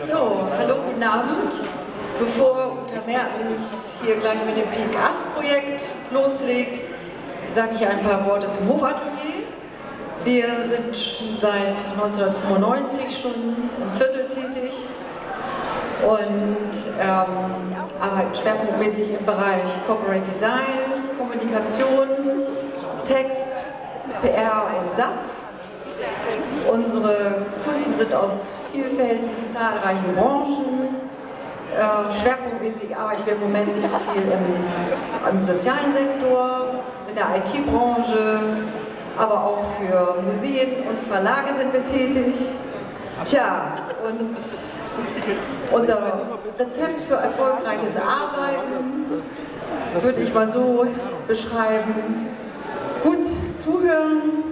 So, hallo, guten Abend. Bevor Uta Mertens hier gleich mit dem PIGAS-Projekt loslegt, sage ich ein paar Worte zum Hofatelier. Wir sind seit 1995 schon im Viertel tätig und arbeiten schwerpunktmäßig im Bereich Corporate Design, Kommunikation, Text, PR und Satz. Unsere Kunden sind aus vielfältigen, zahlreichen Branchen. Schwerpunktmäßig arbeiten wir im Moment viel im sozialen Sektor, in der IT-Branche, aber auch für Museen und Verlage sind wir tätig. Tja, und unser Rezept für erfolgreiches Arbeiten würde ich mal so beschreiben: gut zuhören,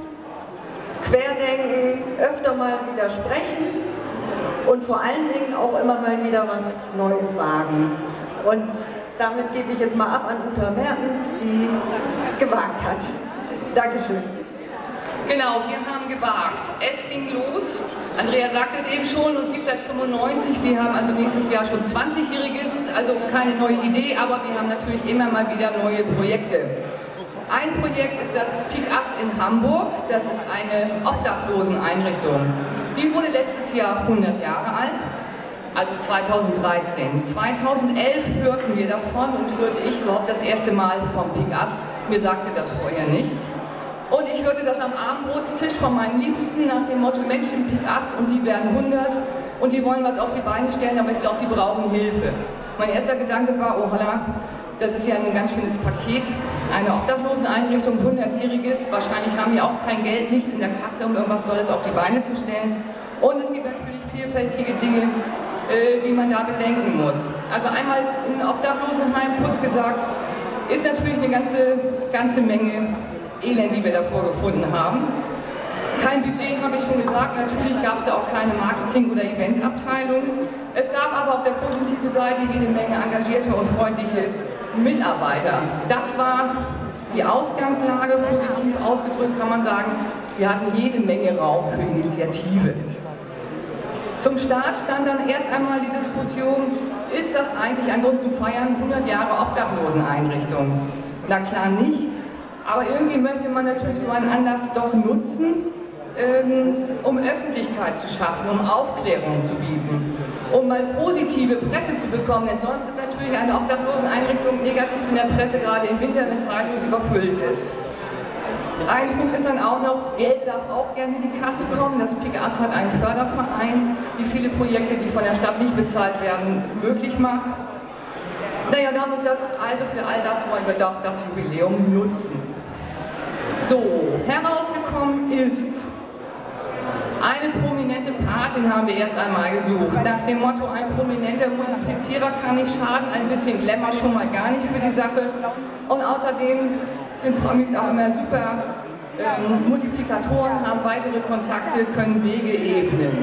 querdenken, öfter mal widersprechen und vor allen Dingen auch immer mal wieder was Neues wagen. Und damit gebe ich jetzt mal ab an Uta Mertens, die gewagt hat. Dankeschön. Genau, wir haben gewagt. Es ging los. Andrea sagte es eben schon, uns gibt es seit 95. Wir haben also nächstes Jahr schon 20-Jähriges, also keine neue Idee, aber wir haben natürlich immer mal wieder neue Projekte. Ein Projekt ist das PIGAS in Hamburg. Das ist eine Obdachloseneinrichtung. Die wurde letztes Jahr 100 Jahre alt, also 2013. 2011 hörten wir davon und hörte ich überhaupt das erste Mal vom PIGAS. Mir sagte das vorher nichts. Und ich hörte das am Abendbrotstisch von meinen Liebsten nach dem Motto: Mensch, im PIGAS und die werden 100 und die wollen was auf die Beine stellen, aber ich glaube, die brauchen Hilfe. Mein erster Gedanke war: oh holla, das ist ja ein ganz schönes Paket, eine Obdachloseneinrichtung, 100-jähriges, wahrscheinlich haben die auch kein Geld, nichts in der Kasse, um irgendwas Tolles auf die Beine zu stellen. Und es gibt natürlich vielfältige Dinge, die man da bedenken muss. Also einmal ein Obdachlosenheim, kurz gesagt, ist natürlich eine ganze Menge Elend, die wir da vorgefunden haben. Kein Budget, habe ich schon gesagt, natürlich gab es da auch keine Marketing- oder Eventabteilung. Es gab aber auf der positiven Seite jede Menge engagierte und freundliche Mitarbeiter. Das war die Ausgangslage, positiv ausgedrückt kann man sagen, wir hatten jede Menge Raum für Initiative. Zum Start stand dann erst einmal die Diskussion: Ist das eigentlich ein Grund zum Feiern, 100 Jahre Obdachloseneinrichtung? Na klar nicht, aber irgendwie möchte man natürlich so einen Anlass doch nutzen, um Öffentlichkeit zu schaffen, um Aufklärung zu bieten, um mal positive Presse zu bekommen, denn sonst ist natürlich eine Obdachloseneinrichtung negativ in der Presse, gerade im Winter, wenn es radios überfüllt ist. Ein Punkt ist dann auch noch: Geld darf auch gerne in die Kasse kommen. Das PIGAS hat einen Förderverein, die viele Projekte, die von der Stadt nicht bezahlt werden, möglich macht. Naja, da haben wir gesagt, also für all das wollen wir doch das Jubiläum nutzen. So, herausgekommen ist: Eine prominente Patin haben wir erst einmal gesucht. Nach dem Motto: ein prominenter Multiplizierer kann nicht schaden, ein bisschen Glamour schon mal gar nicht für die Sache. Und außerdem sind Promis auch immer super Multiplikatoren, haben weitere Kontakte, können Wege ebnen.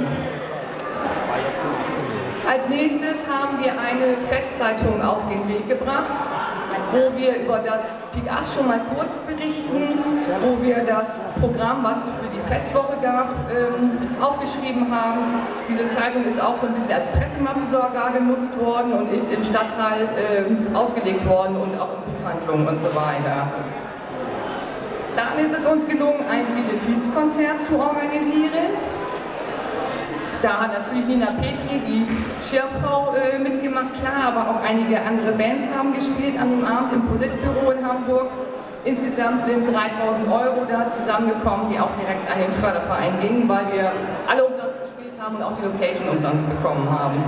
Als nächstes haben wir eine Festzeitung auf den Weg gebracht, wo wir über das PIGAS schon mal kurz berichten, wo wir das Programm, was es für die Festwoche gab, aufgeschrieben haben. Diese Zeitung ist auch so ein bisschen als Pressemappbesorger genutzt worden und ist im Stadtteil ausgelegt worden und auch in Buchhandlungen und so weiter. Dann ist es uns gelungen, ein Benefizkonzert zu organisieren. Da hat natürlich Nina Petri, die Schirmfrau, mitgemacht, klar, aber auch einige andere Bands haben gespielt an dem Abend im Politbüro in Hamburg. Insgesamt sind 3.000 € da zusammengekommen, die auch direkt an den Förderverein gingen, weil wir alle umsonst gespielt haben und auch die Location umsonst bekommen haben.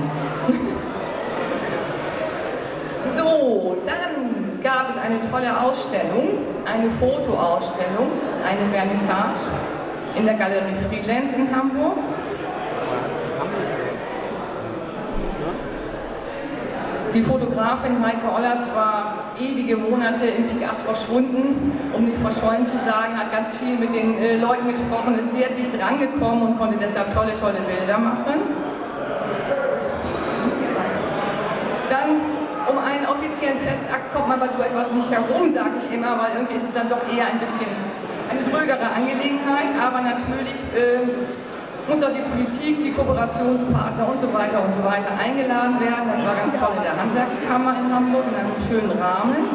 So, dann gab es eine tolle Ausstellung, eine Fotoausstellung, eine Vernissage in der Galerie Freelance in Hamburg. Die Fotografin Heike Ollertz war ewige Monate im PIGAS verschwunden, um nicht verschollen zu sagen, hat ganz viel mit den Leuten gesprochen, ist sehr dicht rangekommen und konnte deshalb tolle Bilder machen. Dann, um einen offiziellen Festakt kommt man bei so etwas nicht herum, sage ich immer, weil irgendwie ist es dann doch eher ein bisschen eine drögere Angelegenheit, aber natürlich Muss auch die Politik, die Kooperationspartner und so weiter eingeladen werden. Das war ganz toll in der Handwerkskammer in Hamburg, in einem schönen Rahmen.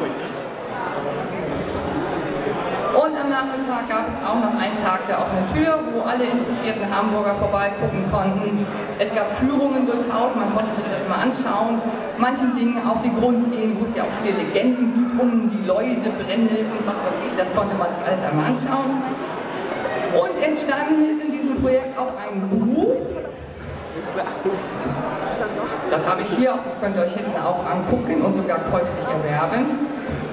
Und am Nachmittag gab es auch noch einen Tag der offenen Tür, wo alle interessierten Hamburger vorbeigucken konnten. Es gab Führungen durchs Haus, man konnte sich das mal anschauen, manchen Dingen auf den Grund gehen, wo es ja auch viele Legenden gibt, die Läusebrände und was weiß ich, das konnte man sich alles einmal anschauen. Und entstanden ist in diesem Projekt auch ein Buch. Das habe ich hier auch, das könnt ihr euch hinten auch angucken und sogar käuflich erwerben.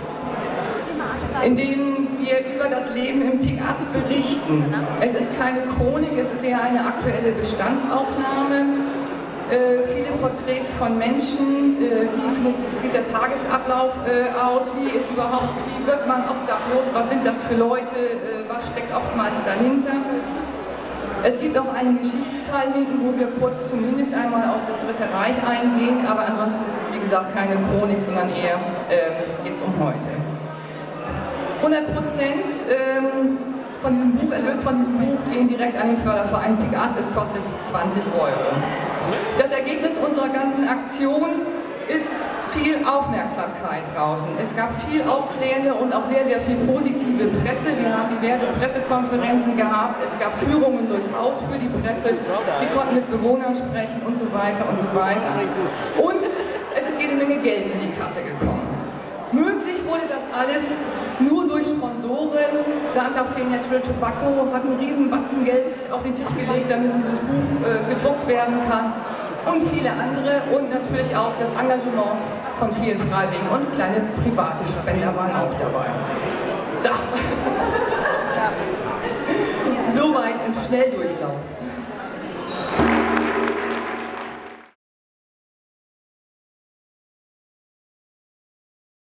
In dem wir über das Leben im Pigass berichten. Es ist keine Chronik, es ist eher eine aktuelle Bestandsaufnahme. Viele Porträts von Menschen, wie sieht der Tagesablauf aus, wie wird man obdachlos, was sind das für Leute, was steckt oftmals dahinter. Es gibt auch einen Geschichtsteil hinten, wo wir kurz zumindest einmal auf das Dritte Reich eingehen, aber ansonsten ist es wie gesagt keine Chronik, sondern eher geht es um heute. 100% von diesem Buch, Erlös von diesem Buch, gehen direkt an den Förderverein Pigass. Es kostet 20 €. Das Ergebnis unserer ganzen Aktion ist viel Aufmerksamkeit draußen. Es gab viel aufklärende und auch sehr, sehr viel positive Presse. Wir haben diverse Pressekonferenzen gehabt. Es gab Führungen durchs Haus für die Presse. Die konnten mit Bewohnern sprechen und so weiter und so weiter. Und es ist jede Menge Geld in die Kasse gekommen. Möglich wurde das alles nur durch Sponsoren. Santa Fe Natural Tobacco hat einen riesen Batzen Geld auf den Tisch gelegt, damit dieses Buch gedruckt werden kann. Und viele andere und natürlich auch das Engagement von vielen Freiwilligen und kleine private Spender waren auch dabei. So. Soweit im Schnelldurchlauf.